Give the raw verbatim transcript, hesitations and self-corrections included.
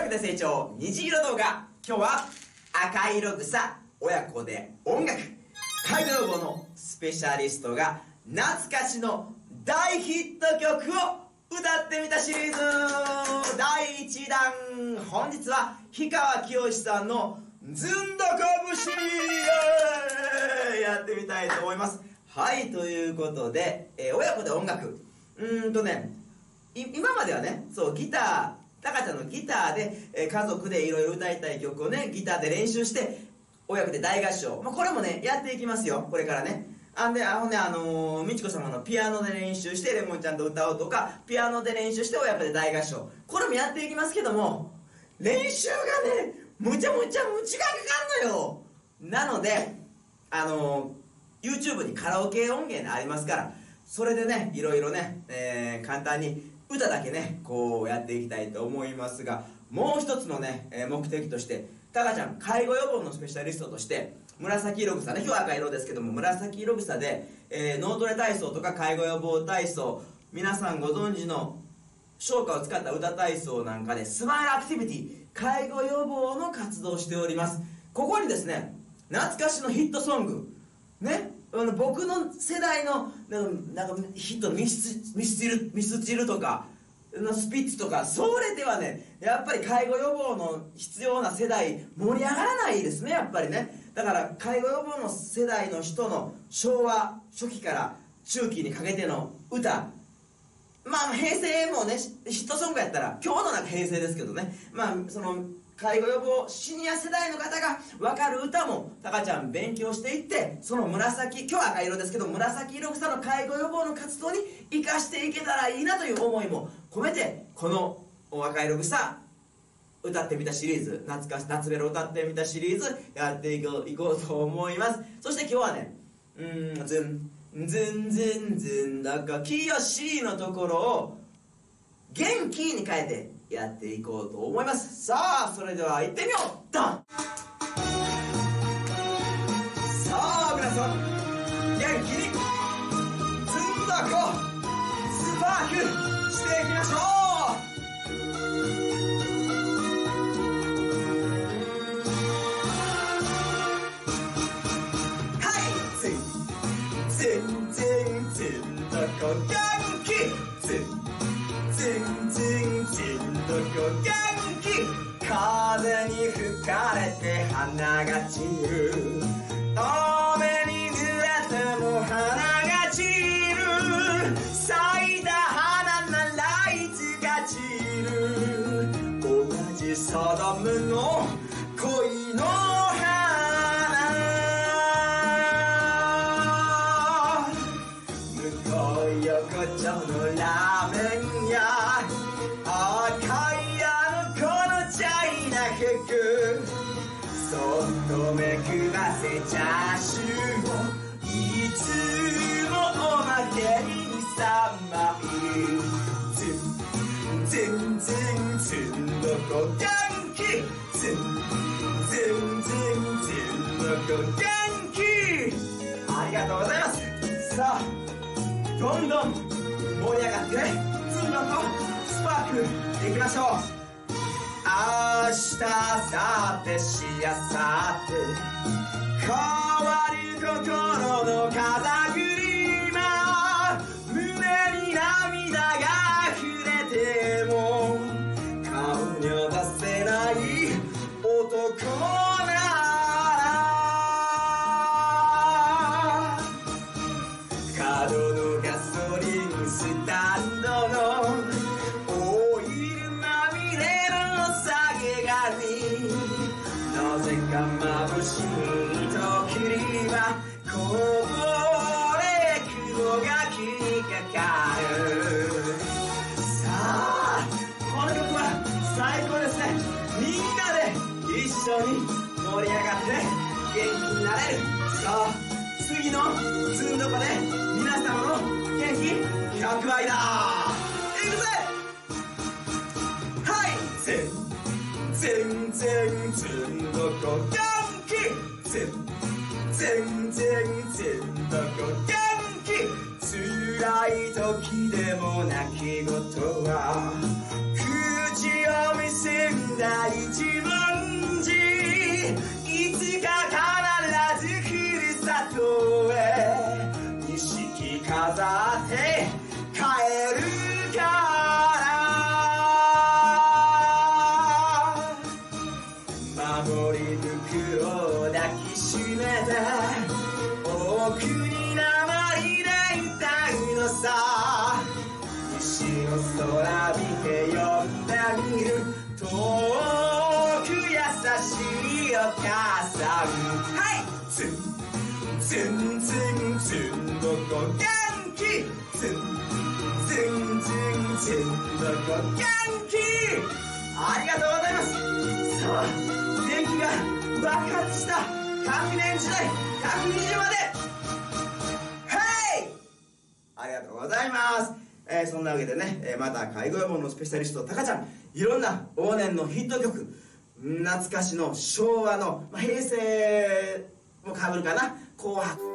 で成長虹色動画。今日は赤色草親子で音楽介護予防のスペシャリストが懐かしの大ヒット曲を歌ってみたシリーズだいいちだん。本日は氷川きよしさんのずんどこ節やってみたいと思います。はい、ということで、えー、親子で音楽うーんとね今まではね、そうギタータカちゃんのギターで、えー、家族でいろいろ歌いたい曲をねギターで練習して親子で大合唱、まあ、これもねやっていきますよ、これからね。あんであほんであのー、美智子様のピアノで練習してレモンちゃんと歌おうとか、ピアノで練習して親子で大合唱、これもやっていきますけども、練習がねむちゃむちゃむちがかかんのよ。なのであのー、YouTube にカラオケ音源ありますから、それでねいろいろね、えー、簡単に歌だけねこうやっていきたいと思いますが、もう一つのね、えー、目的としてタカちゃん介護予防のスペシャリストとして紫色草ね、今日は赤色ですけども紫色草で、えー、脳トレ体操とか介護予防体操、皆さんご存知の唱歌を使った歌体操なんかでスマイルアクティビティ介護予防の活動をしております。ここにですね懐かしのヒットソングね、あの僕の世代のなんかヒットのミスミスチルミスチルとかのスピッツとか、それではねやっぱり介護予防の必要な世代盛り上がらないですね、やっぱりね。だから介護予防の世代の人の昭和初期から中期にかけての歌、まあ平成もねヒットソングやったら今日のなんか平成ですけどね、まあその介護予防シニア世代の方が分かる歌もタカちゃん勉強していって、その紫、今日は赤色ですけど紫色草の介護予防の活動に生かしていけたらいいなという思いも込めて、この赤色草歌ってみたシリーズ、夏か夏メロ歌ってみたシリーズやっていこう、いこうと思います。そして今日はねうーんずんずんずんずんだかきよしのところを元気に変えてやっていこうと思います。さあそれでは行ってみよう。ドン。さあ皆さん元気にずんだこスパークしていきましょう。はいずんずんずんだこ元気ずんずんずんずんどこ元気、風に吹かれて花が散る、雨に濡れても花が散る、咲いた花ならいつか散る、同じソドムの恋の花、向こう横丁のラーメン屋、赤いあの子のチャイナ服、そっとめくらせチャーシューをいつもおまけにさんまい、ずんずんずんずんどこ元気、ずんずんずんずんどこ元気、ありがとうございます。さあどんどん盛り上がってずんどこスパークいきましょう。明日さてしあさって変わる心の風車、胸に涙が溢れても顔には出せない男なら、角のガソリンスタンドのオイルまみれの下げがに、なぜか眩しい時にはこぼれ雲が気にかかる。さあこの曲は最高ですね。みんなで一緒に盛り上がって元気になれる。さあ次のずんどこで皆様の元気ひゃくばいだ。いくぜ。はいぜんぜんぜんずんどこ元気、ぜんぜんぜんぜんどこ元気、辛い時でも泣き言は口を見せん大自問寺、いつか必ずふるさとへ錦飾って帰るから守り袋を抱きしめて遠くに名前で歌うのさ。西の空見て呼んでみる遠く優しいお母さん。はいツンツンツンツンどこ元気ツンツンツンツンどこ元気。ありがとうございます。さあ電気が爆発したひゃくねん時代ひゃくにじゅうまで。ヘイありがとうございます。えー、そんなわけでね、えー、また介護予防のスペシャリストタカちゃん、いろんな往年のヒット曲、懐かしの昭和の、まあ、平成もかぶるかな、紅白